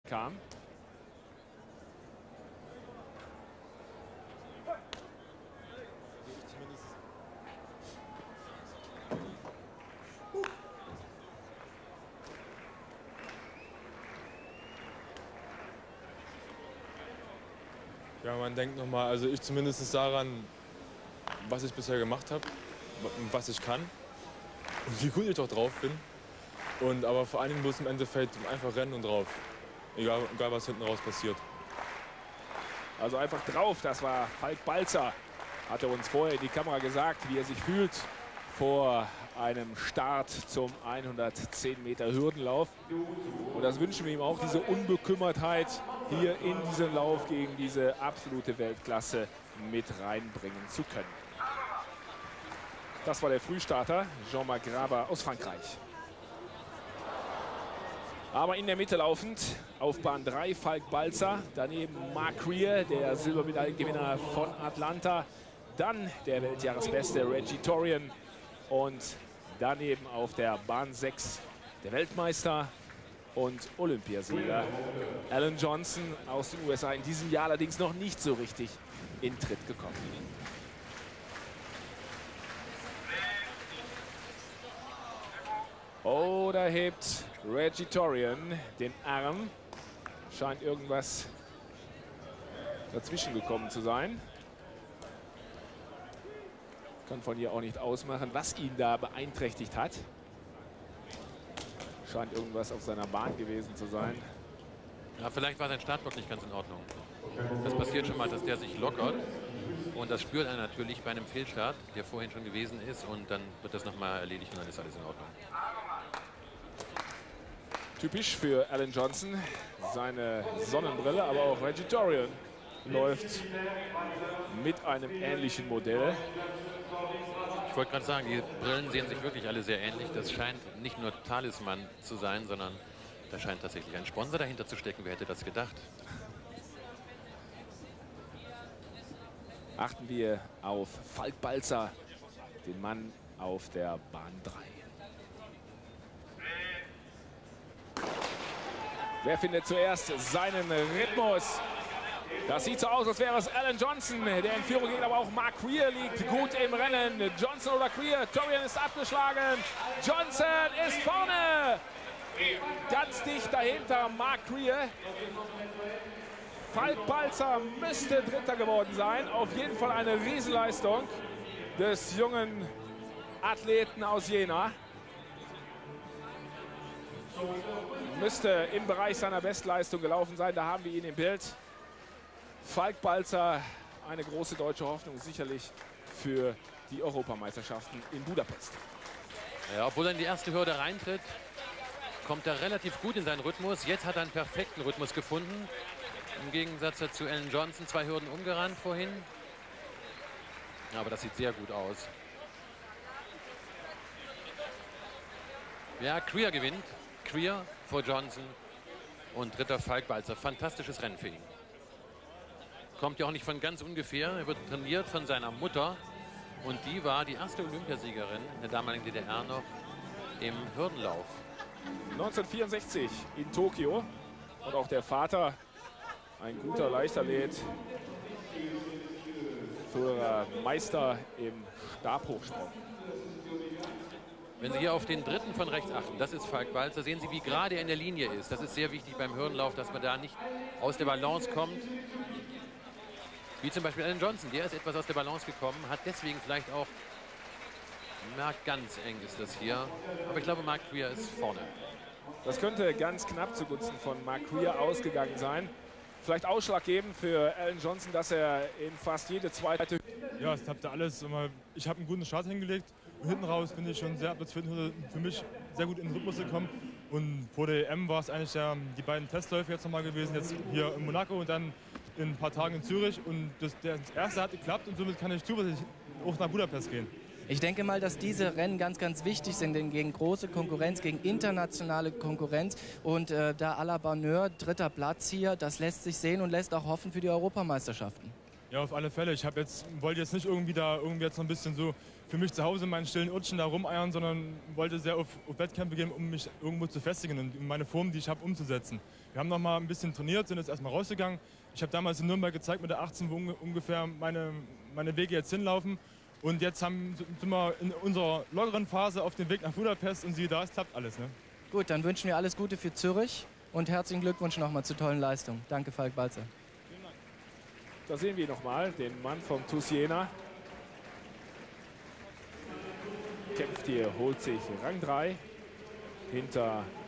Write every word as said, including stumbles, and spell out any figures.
kam. Ja, man denkt nochmal, also ich zumindest daran, was ich bisher gemacht habe, was ich kann und wie gut ich doch drauf bin. Und aber vor allen Dingen bloß im Endeffekt einfach rennen und drauf, egal, egal was hinten raus passiert. Also einfach drauf, das war Falk Balzer. Hat er uns vorher in die Kamera gesagt, wie er sich fühlt vor einem Start zum hundertzehn Meter Hürdenlauf. Und das wünschen wir ihm auch, diese Unbekümmertheit hier in diesen Lauf gegen diese absolute Weltklasse mit reinbringen zu können. Das war der Frühstarter, Jean-Marc Graber aus Frankreich. Aber in der Mitte laufend auf Bahn drei Falk Balzer, daneben Mark Creer, der Silbermedaillengewinner von Atlanta, dann der Weltjahresbeste Reggie Torian und daneben auf der Bahn sechs der Weltmeister und Olympiasieger Alan Johnson aus den U S A, in diesem Jahr allerdings noch nicht so richtig in Tritt gekommen. Oh, da hebt Reggie Torian den Arm. Scheint irgendwas dazwischen gekommen zu sein. Kann von hier auch nicht ausmachen, was ihn da beeinträchtigt hat. Scheint irgendwas auf seiner Bahn gewesen zu sein. Ja, vielleicht war sein Startblock nicht ganz in Ordnung. Das passiert schon mal, dass der sich lockert. Und das spürt er natürlich bei einem Fehlstart, der vorhin schon gewesen ist. Und dann wird das nochmal erledigt und dann ist alles in Ordnung. Typisch für Alan Johnson, seine Sonnenbrille, aber auch Reggie Torian läuft mit einem ähnlichen Modell. Ich wollte gerade sagen, die Brillen sehen sich wirklich alle sehr ähnlich. Das scheint nicht nur Talisman zu sein, sondern da scheint tatsächlich ein Sponsor dahinter zu stecken. Wer hätte das gedacht? Achten wir auf Falk Balzer, den Mann auf der Bahn drei. Wer findet zuerst seinen Rhythmus? Das sieht so aus, als wäre es Alan Johnson, der in Führung geht, aber auch Mark Creer liegt gut im Rennen. Johnson oder Creer, Torian ist abgeschlagen. Johnson ist vorne. Ganz dicht dahinter Mark Creer. Falk Balzer müsste Dritter geworden sein. Auf jeden Fall eine Riesenleistung des jungen Athleten aus Jena. Müsste im Bereich seiner Bestleistung gelaufen sein. Da haben wir ihn im Bild. Falk Balzer, eine große deutsche Hoffnung sicherlich für die Europameisterschaften in Budapest. Ja, obwohl er in die erste Hürde reintritt, kommt er relativ gut in seinen Rhythmus. Jetzt hat er einen perfekten Rhythmus gefunden. Im Gegensatz zu Alan Johnson, zwei Hürden umgerannt vorhin. Aber das sieht sehr gut aus. Ja, Creer gewinnt. Creer vor Johnson und dritter Falk Balzer. Fantastisches Rennen für ihn. Kommt ja auch nicht von ganz ungefähr. Er wird trainiert von seiner Mutter. Und die war die erste Olympiasiegerin in der damaligen D D R noch im Hürdenlauf. neunzehnhundertvierundsechzig in Tokio. Und auch der Vater, ein guter Leichtathlet, früherer Meister im Stabhochsprung. Wenn Sie hier auf den dritten von rechts achten, das ist Falk Balzer, sehen Sie, wie gerade er in der Linie ist. Das ist sehr wichtig beim Hürdenlauf, dass man da nicht aus der Balance kommt. Wie zum Beispiel Alan Johnson, der ist etwas aus der Balance gekommen, hat deswegen vielleicht auch, na, ganz eng ist das hier. Aber ich glaube, Mark Creer ist vorne. Das könnte ganz knapp zugunsten von Mark Creer ausgegangen sein. Vielleicht ausschlaggebend für Alan Johnson, dass er in fast jede zweite... Ja, es habt ihr alles immer. Ich habe einen guten Start hingelegt. Und hinten raus bin ich schon sehr ab der zweiten Hürde für mich sehr gut in den Rhythmus gekommen. Und vor der E M war es eigentlich ja, die beiden Testläufe jetzt nochmal gewesen. Jetzt hier in Monaco und dann in ein paar Tagen in Zürich. Und das, das erste hat geklappt und somit kann ich zuversichtlich auch nach Budapest gehen. Ich denke mal, dass diese Rennen ganz, ganz wichtig sind, denn gegen große Konkurrenz, gegen internationale Konkurrenz. Und äh, da à la Bonheur, dritter Platz hier, das lässt sich sehen und lässt auch hoffen für die Europameisterschaften. Ja, auf alle Fälle. Ich habe jetzt, wollte jetzt nicht irgendwie da irgendwie jetzt noch ein bisschen so für mich zu Hause meinen stillen Utschen da rumeiern, sondern wollte sehr auf, auf Wettkämpfe gehen, um mich irgendwo zu festigen und meine Form, die ich habe, umzusetzen. Wir haben noch mal ein bisschen trainiert, sind jetzt erstmal rausgegangen. Ich habe damals in Nürnberg gezeigt mit der achtzehn, wo ungefähr meine, meine Wege jetzt hinlaufen. Und jetzt haben, sind wir in unserer lockeren Phase auf dem Weg nach Budapest und siehe da, es klappt alles. Ne? Gut, dann wünschen wir alles Gute für Zürich und herzlichen Glückwunsch nochmal zur tollen Leistung. Danke, Falk Balzer. Da sehen wir nochmal den Mann vom T U S Jena. Kämpft hier, holt sich Rang drei hinter